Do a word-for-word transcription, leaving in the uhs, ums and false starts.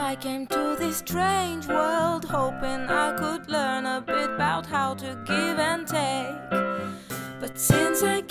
I came to this strange world hoping I could learn a bit about how to give and take. But since I